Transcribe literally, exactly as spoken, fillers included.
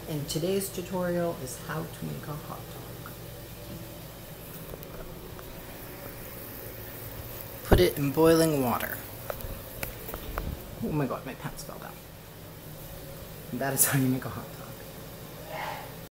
and today's tutorial is how to make a hot dog. Put it in boiling water. Oh my god, my pants fell down. And that is how you make a hot dog.